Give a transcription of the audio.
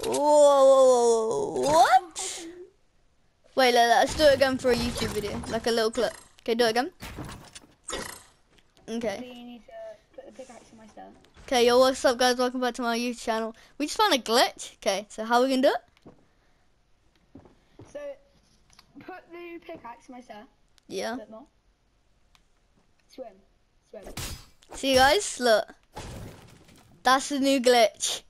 Whoa, what? Wait, let's do it again for a YouTube video, like a little clip. Okay, do it again. Okay. So you need to put the pickaxe in my stuff. Okay, yo, what's up, guys? Welcome back to my YouTube channel. We just found a glitch. Okay, so how are we gonna do it? So, put the pickaxe in my stuff. Yeah. A bit more. Swim. See, guys, look. That's the new glitch.